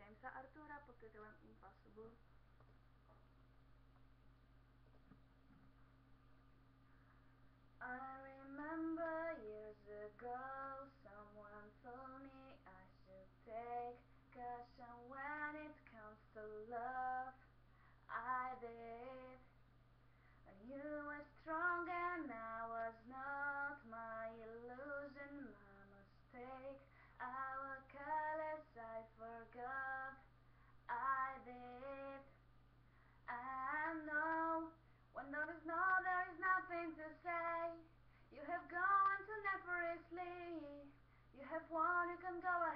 Jamesa Artura pod tytułem Impossible. I remember years ago someone told me I should take caution when it comes to love. I did. When you were strong and I was not, my illusion, my mistake. I was careless, I forgot. I did. I know when there is nothing to say. You have gone too nefariously. You have won, you can go